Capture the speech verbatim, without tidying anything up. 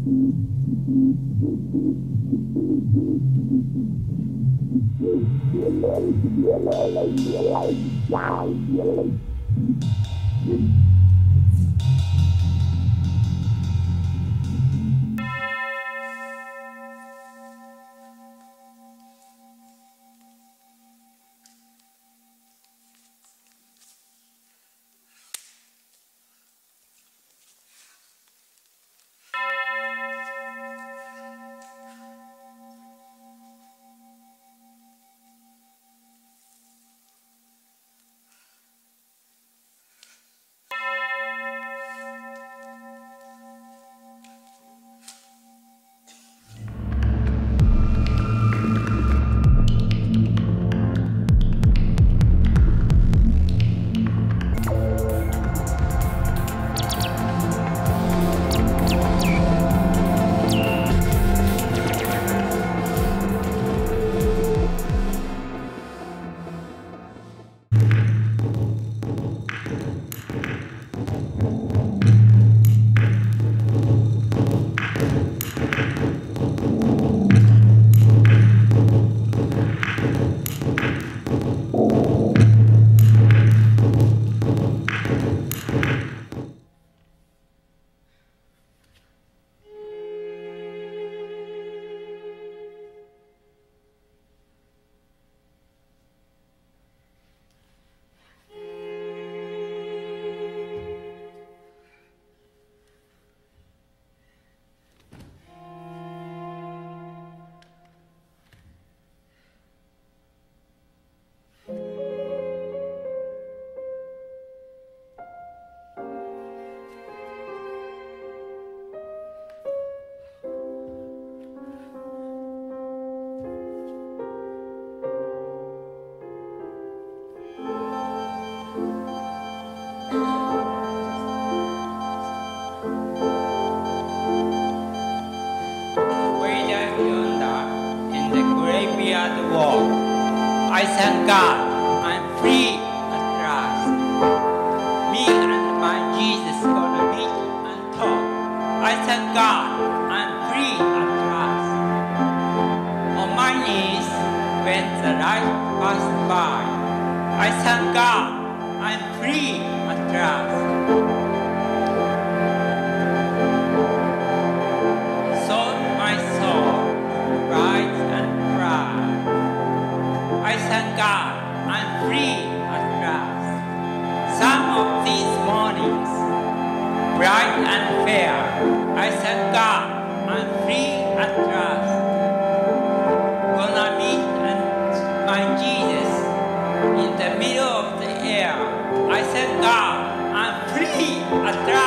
I thank God I'm free at last. Me and my Jesus gonna meet and talk. I thank God I'm free at last. On my knees when the light passed by. I thank God I'm free at last. Sold my soul, right and proud. I thank God I'm free at last. Some of these mornings, bright and fair, I thank God I'm free at last. Gonna meet and my Jesus in the middle of the air. I thank God I'm free at last.